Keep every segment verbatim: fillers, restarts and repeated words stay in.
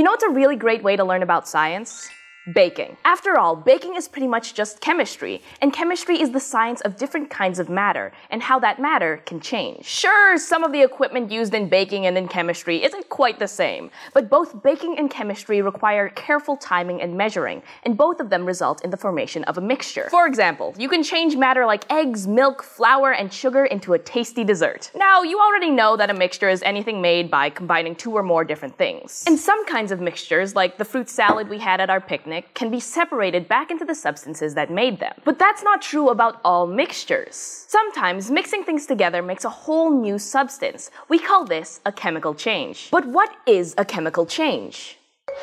know what's a really great way to learn about science? Baking. After all, baking is pretty much just chemistry, and chemistry is the science of different kinds of matter and how that matter can change. Sure, some of the equipment used in baking and in chemistry isn't quite the same, but both baking and chemistry require careful timing and measuring, and both of them result in the formation of a mixture. For example, you can change matter like eggs, milk, flour, and sugar into a tasty dessert. Now, you already know that a mixture is anything made by combining two or more different things. And some kinds of mixtures, like the fruit salad we had at our picnic, can be separated back into the substances that made them. But that's not true about all mixtures. Sometimes mixing things together makes a whole new substance. We call this a chemical change. But what is a chemical change?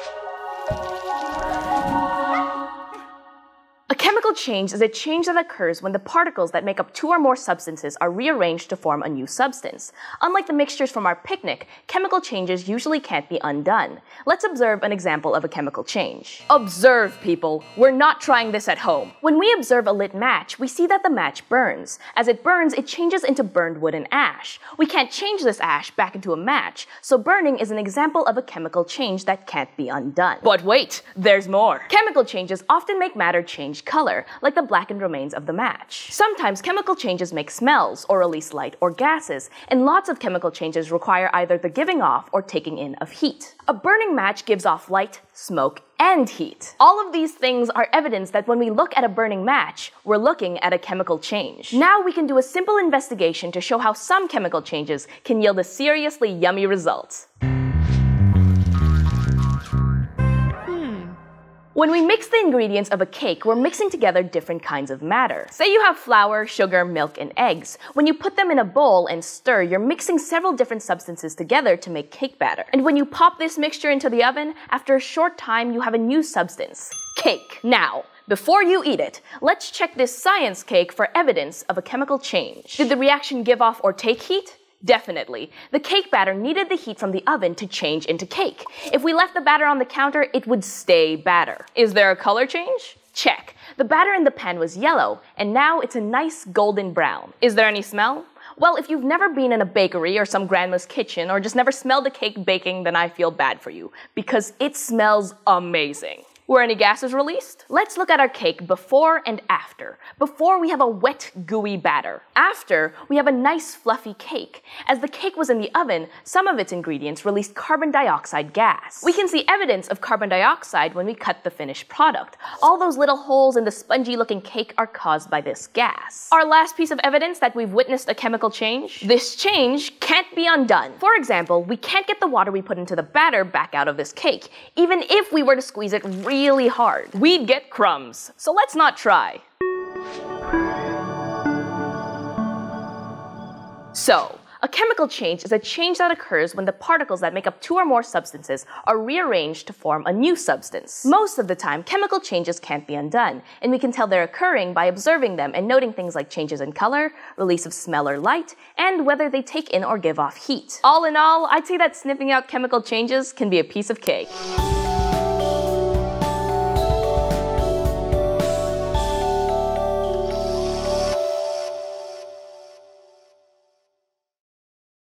A chemical change is a change that occurs when the particles that make up two or more substances are rearranged to form a new substance. Unlike the mixtures from our picnic, chemical changes usually can't be undone. Let's observe an example of a chemical change. Observe, people. We're not trying this at home. When we observe a lit match, we see that the match burns. As it burns, it changes into burned wood and ash. We can't change this ash back into a match, so burning is an example of a chemical change that can't be undone. But wait, there's more. Chemical changes often make matter change color, like the blackened remains of the match. Sometimes chemical changes make smells, or release light or gases, and lots of chemical changes require either the giving off or taking in of heat. A burning match gives off light, smoke, and heat. All of these things are evidence that when we look at a burning match, we're looking at a chemical change. Now we can do a simple investigation to show how some chemical changes can yield a seriously yummy result. When we mix the ingredients of a cake, we're mixing together different kinds of matter. Say you have flour, sugar, milk, and eggs. When you put them in a bowl and stir, you're mixing several different substances together to make cake batter. And when you pop this mixture into the oven, after a short time, you have a new substance: cake. Now, before you eat it, let's check this science cake for evidence of a chemical change. Did the reaction give off or take heat? Definitely. The cake batter needed the heat from the oven to change into cake. If we left the batter on the counter, it would stay batter. Is there a color change? Check. The batter in the pan was yellow, and now it's a nice golden brown. Is there any smell? Well, if you've never been in a bakery or some grandma's kitchen or just never smelled a cake baking, then I feel bad for you, because it smells amazing. Were any gases released? Let's look at our cake before and after. Before, we have a wet, gooey batter. After, we have a nice, fluffy cake. As the cake was in the oven, some of its ingredients released carbon dioxide gas. We can see evidence of carbon dioxide when we cut the finished product. All those little holes in the spongy-looking cake are caused by this gas. Our last piece of evidence that we've witnessed a chemical change? This change can't be undone. For example, we can't get the water we put into the batter back out of this cake, even if we were to squeeze it really really hard. We'd get crumbs, so let's not try. So, a chemical change is a change that occurs when the particles that make up two or more substances are rearranged to form a new substance. Most of the time, chemical changes can't be undone, and we can tell they're occurring by observing them and noting things like changes in color, release of smell or light, and whether they take in or give off heat. All in all, I'd say that sniffing out chemical changes can be a piece of cake.